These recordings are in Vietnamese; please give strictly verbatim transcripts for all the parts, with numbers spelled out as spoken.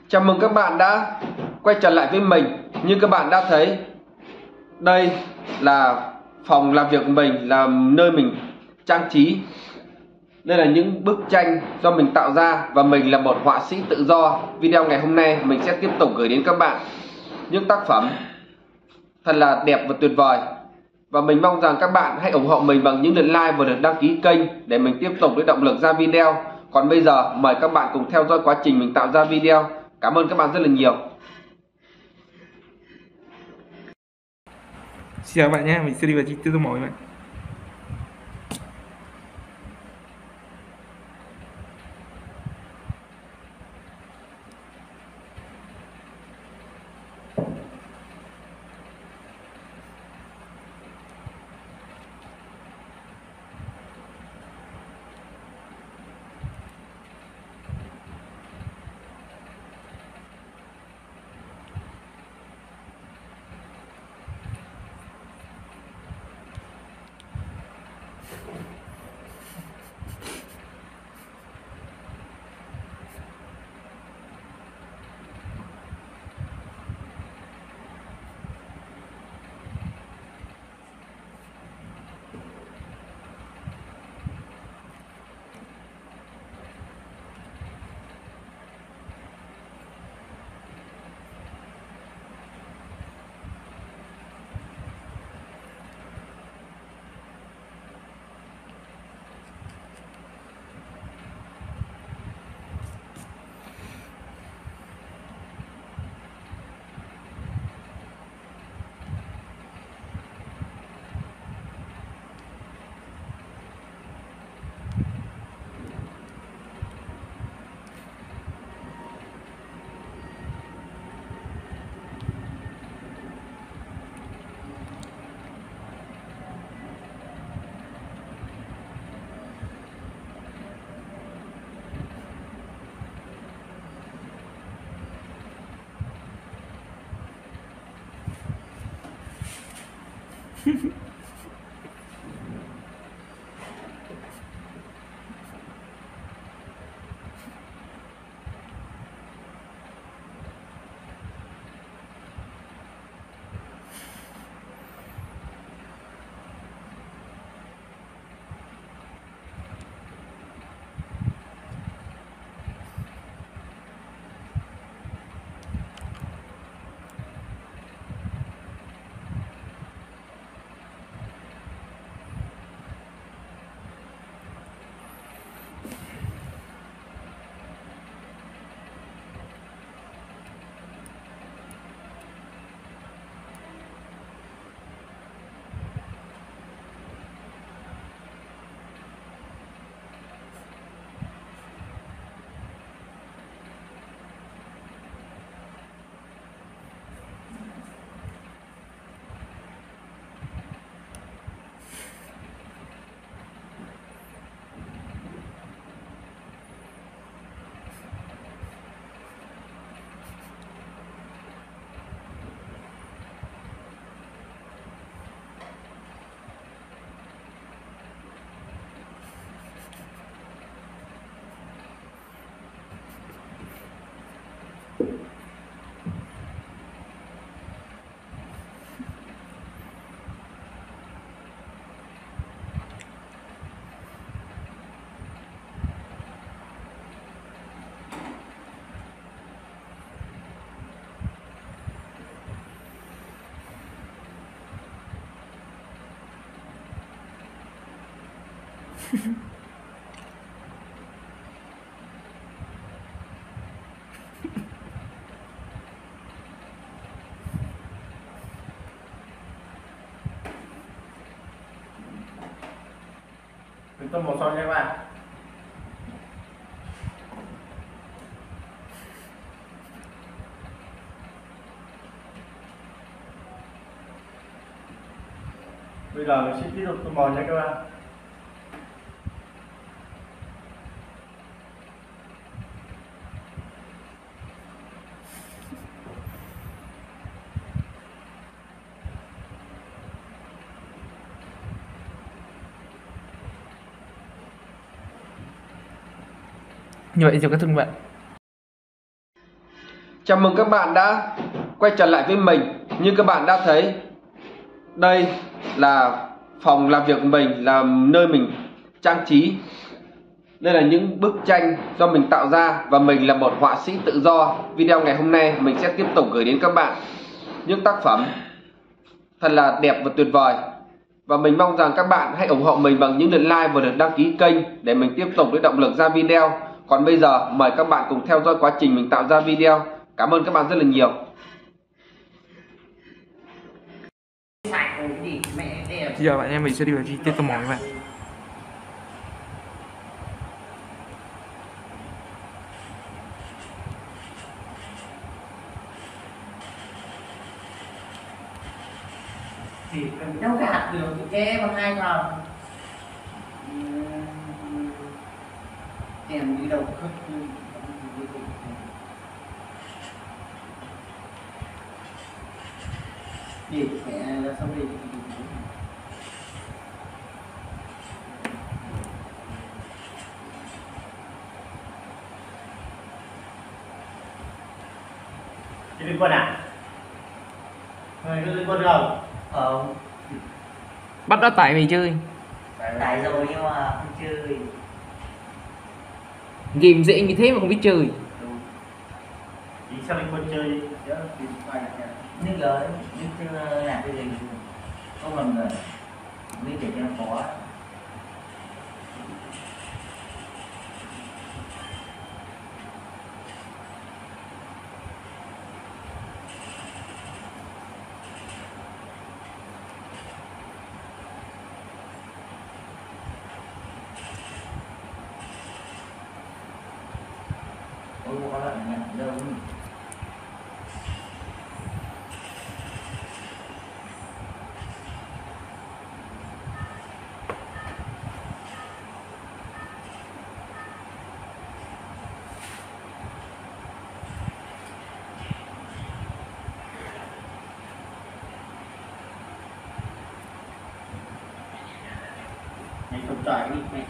Chào mừng các bạn đã quay trở lại với mình. Như các bạn đã thấy, đây là phòng làm việc của mình, là nơi mình trang trí. Đây là những bức tranh do mình tạo ra và mình là một họa sĩ tự do. Video ngày hôm nay mình sẽ tiếp tục gửi đến các bạn những tác phẩm thật là đẹp và tuyệt vời. Và mình mong rằng các bạn hãy ủng hộ mình bằng những lượt like và lượt đăng ký kênh để mình tiếp tục lấy động lực ra video. Còn bây giờ mời các bạn cùng theo dõi quá trình mình tạo ra video. Cảm ơn các bạn rất là nhiều. Xin chào các bạn nhé, mình sẽ đi vào chi tiết tô màu các bạn. Mình tô màu son nha các bạn. Bây giờ mình sẽ tiếp tục tô màu nha các bạn. Như vậy chào các bạn. Chào mừng các bạn đã quay trở lại với mình. Như các bạn đã thấy, đây là phòng làm việc của mình, là nơi mình trang trí. Đây là những bức tranh do mình tạo ra và mình là một họa sĩ tự do. Video ngày hôm nay mình sẽ tiếp tục gửi đến các bạn những tác phẩm thật là đẹp và tuyệt vời. Và mình mong rằng các bạn hãy ủng hộ mình bằng những lượt like và lượt đăng ký kênh để mình tiếp tục lấy động lực ra video. Còn bây giờ mời các bạn cùng theo dõi quá trình mình tạo ra video. Cảm ơn các bạn rất là nhiều. Bây giờ bạn em mình sẽ đi vào chi tiết tô màu các bạn. Thì mình đâu gạt được cái bằng hai thằng kèm đi đâu khất đi mẹ ra xong đi Đi liên quân à? Người có liên quân không? ờ Bắt nó tải về chơi. tại rồi nhưng mà không chơi. Game dễ như thế mà không biết chơi. Đi sang liên quân chơi chứ tìm quay lại. Nước lớn nước chưa làm cái gì không làm người biết để cho nó có. Ôi có lại nhận đâu. Mày không trời đi mẹ.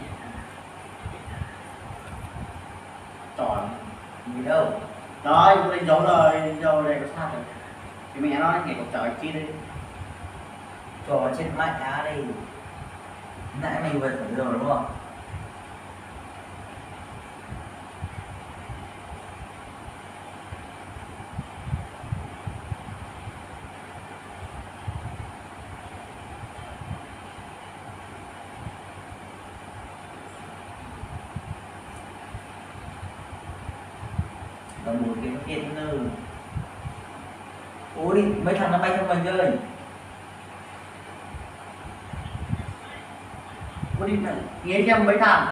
Tròn. Gì đâu. Rồi, tôi đánh dấu rồi, đánh dấu đây có sát rồi. Thì mẹ nó nhảy cổng trời chi đi. Trò trên mái đá đây. Nãy mày vừa thử rồi đúng không? Còn một cái thiên nữ. Ôi mấy thằng nó bay trong mình chơi. Có đi này, nghe xem mấy thằng.